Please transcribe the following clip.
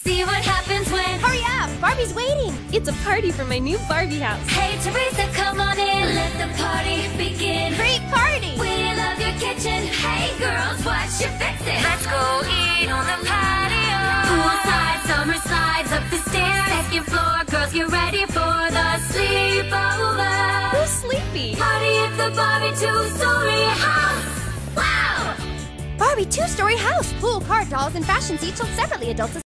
See what happens when... Hurry up! Barbie's waiting! It's a party for my new Barbie house. Hey, Teresa, come on in. Let the party begin. Great party! We love your kitchen. Hey, girls, what you fixing? Let's go eat on the patio. Poolside, summer slides up the stairs. Second floor, girls, get ready for the sleepover. Who's sleepy? Party at the Barbie two-story house. Wow! Barbie two-story house! Pool, car, dolls, and fashion seats sold separately. Adults